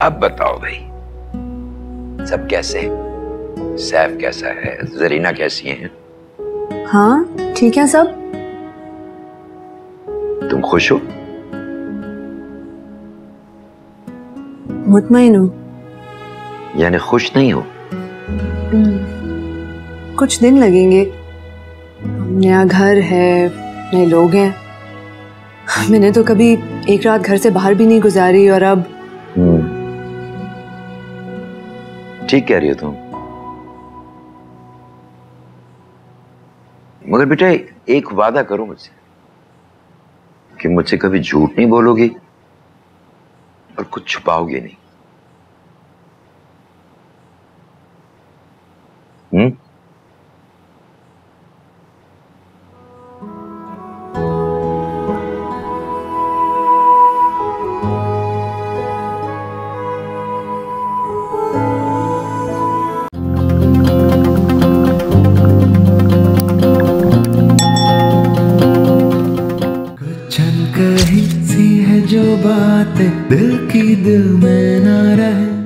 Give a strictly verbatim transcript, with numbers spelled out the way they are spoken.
अब बताओ भाई, सब कैसे हैं? सैफ कैसा है? जरीना कैसी हैं? हाँ ठीक है सब। तुम खुश हो? मुतमईन हूँ। यानी खुश नहीं हो? कुछ दिन लगेंगे। नया घर है, नए लोग हैं। मैंने तो कभी एक रात घर से बाहर भी नहीं गुजारी और अब। ठीक कह रही हो तुम, मगर बेटा एक वादा करो मुझसे कि मुझसे कभी झूठ नहीं बोलोगी और कुछ छुपाओगे नहीं। हम्म? कहीं सी है जो बातें दिल की दिल में ना रहे।